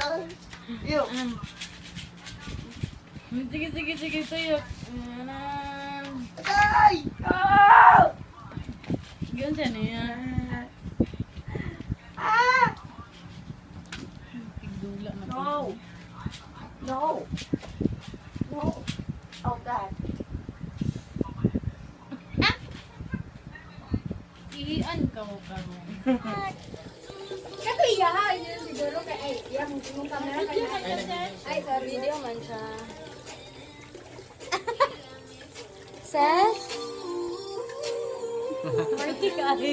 Iyo. Sige, tuyo. Ay! Ganyan niya. Tigdula na. No. No. No. Oh, God. Ihian ka mo ka mo. Kato iya, yun siguro kay ay, yung camera kanya. Ay, sa video man siya. Ses? Party ka ay.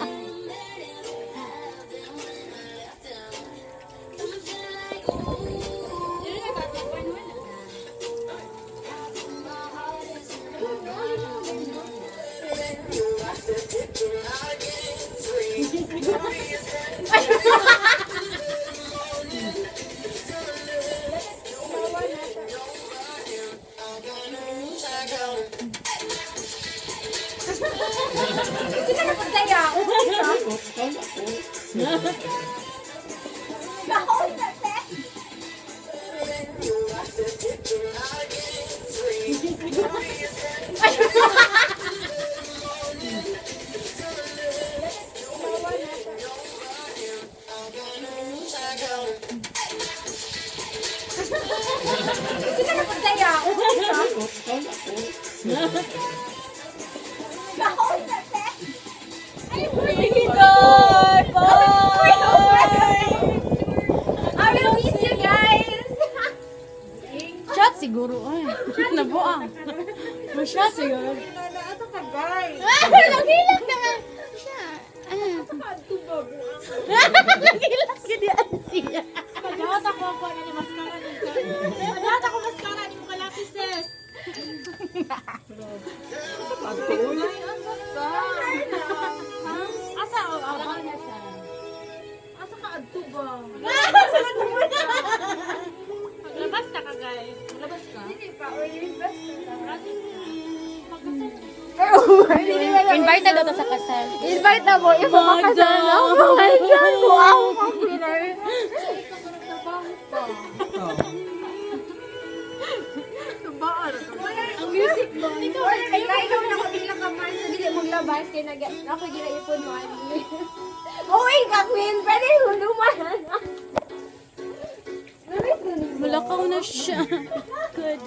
Sino na pagdaya? Kahon na, Ses? Sino na pagdaya? Kahon na, Ses? Sige, bye! I will miss you guys! Shot siguro ay. Nabuang. Shot siguro. Ito ka, guys! Nagilag naman. Nagilag ka di siya. Pagdahat ako na ni Mascara nito. Pagdahat ako Mascara ni mo kalapis, Ses. Asa o abang niya siya? Asa ka adto ba? Maglabas ka ka, guys. Maglabas ka? Hindi pa. Invite na daw sa kasal. Invite na mo. Yung makasal na. Oh my God. Wow. Pinay. Ang music ba? Ikaw na ko bilang kamay. So, hindi maglabas. Kaya ako ginaipon mo. Uy, ka-queen. Pwede huluman. Malakaw na siya. Good.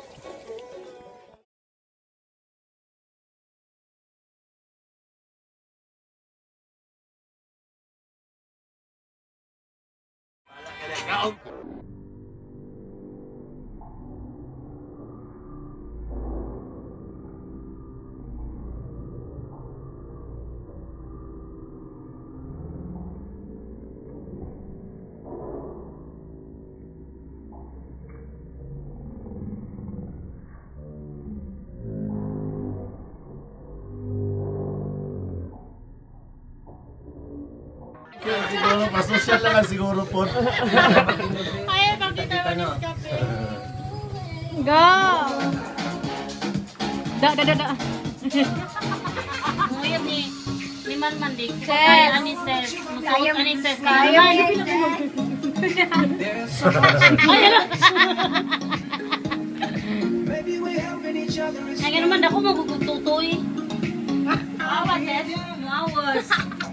Siguro, pasosyal lang siguro po. Kaya pakita mo ni Scape. Go! Da. Nguyot ni Malmandig. Ses. Ay, anises. Musuot anises. Kaya Ay, naman ako magugututoy. Awas, Ses. Awas.